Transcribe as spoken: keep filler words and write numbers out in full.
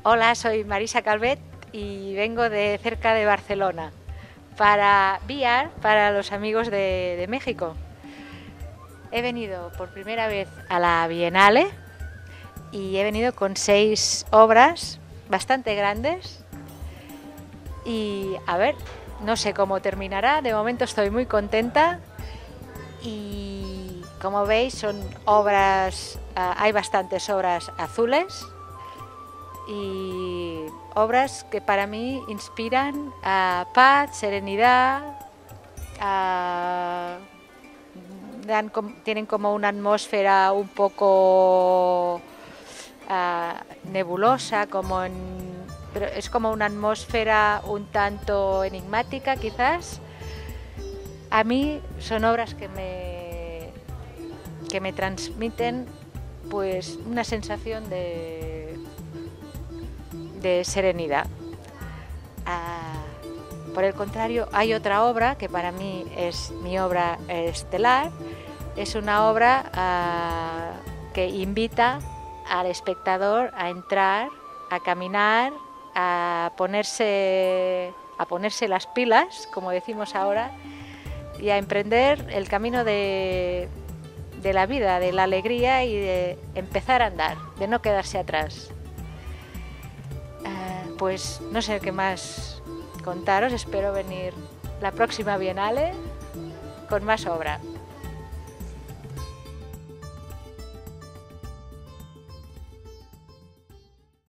Hola, soy Marisa Calvet y vengo de cerca de Barcelona para V R para los amigos de, de México. He venido por primera vez a la Bienale y he venido con seis obras bastante grandes y a ver, no sé cómo terminará, de momento estoy muy contenta y como veis son obras, uh, hay bastantes obras azules y obras que para mí inspiran a paz, serenidad, a, dan, tienen como una atmósfera un poco uh, nebulosa, como en, pero es como una atmósfera un tanto enigmática quizás. A mí son obras que me, que me transmiten pues una sensación de de serenidad. Uh, por el contrario, hay otra obra que para mí es mi obra estelar. Es una obra uh, que invita al espectador a entrar, a caminar, a ponerse, a ponerse las pilas, como decimos ahora, y a emprender el camino de, de la vida, de la alegría y de empezar a andar, de no quedarse atrás. Pues no sé qué más contaros, espero venir la próxima Bienale con más obra.